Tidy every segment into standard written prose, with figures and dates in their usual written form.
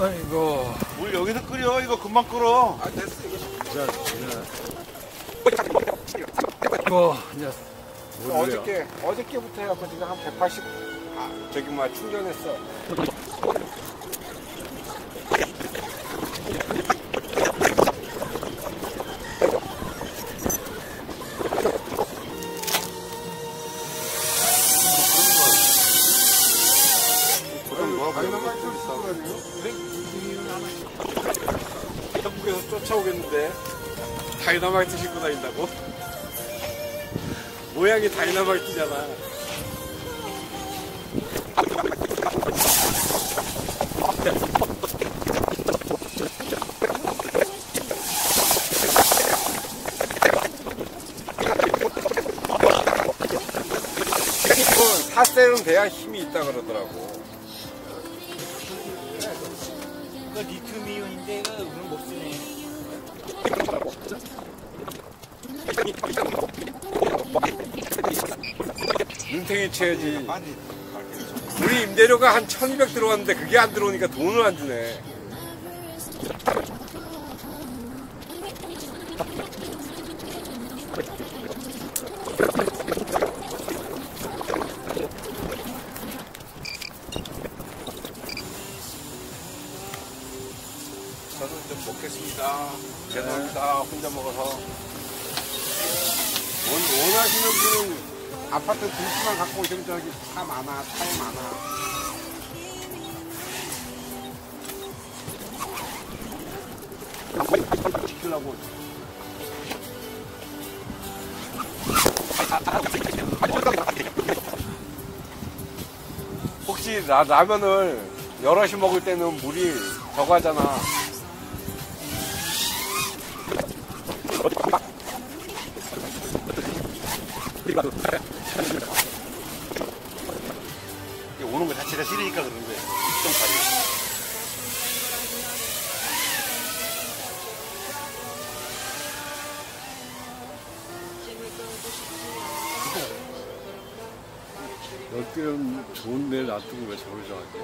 아이고. 물 여기서 끓여. 이거 금방 끓어. 아, 됐어, 이거. 이거, 이제. 어저께부터 해갖고 지금 한 180, 저기 뭐야, 충전했어. 한국에서 쫓아오겠는데 다이너마이트 싣고 다닌다고? 모양이 다이너마이트잖아. 사셀은 돼야 힘이 있다 그러더라고. 이거 리튬이온인데 이거 오늘 못 쓰네. 눈탱이 쳐야지. 우리 임대료가 한 1200 들어왔는데 그게 안 들어오니까 돈을 안 주네. 저는 좀 먹겠습니다. 죄송합니다. 혼자 먹어서. 원하시는 분은 아파트 등수만 갖고 오시면 저기 차 많아, 차에 많아. 시키려고. 혹시 라면을 여럿이 먹을 때는 물이 저거 하잖아. 오는 거 자체가 싫으니까 그러는데 좀 가려. 여기는 좋은 데를 놔두고 왜 저걸 정하지?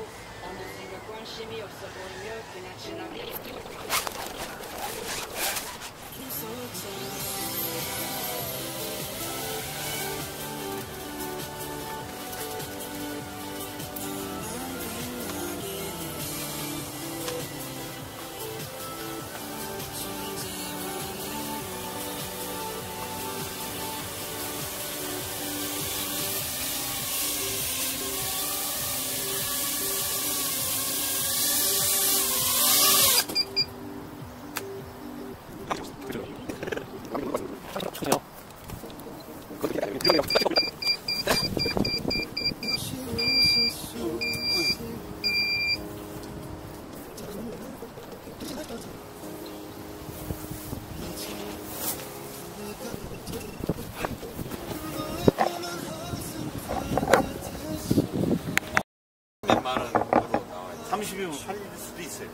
몇만 원으로 나와요. 30이면 팔릴 수도 있어요.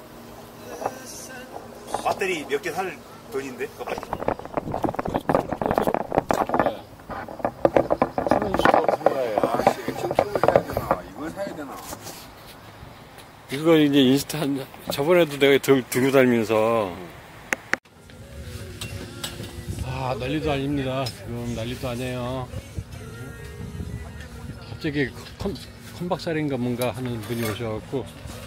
배터리 몇 개 살 돈인데? 이걸 사야 되나? 이거 이제 인스타, 저번에도 내가 들고 다니면서. 난리도 아닙니다. 지금 난리도 아니에요. 갑자기 컴박살인가 뭔가 하는 분이 오셔갖고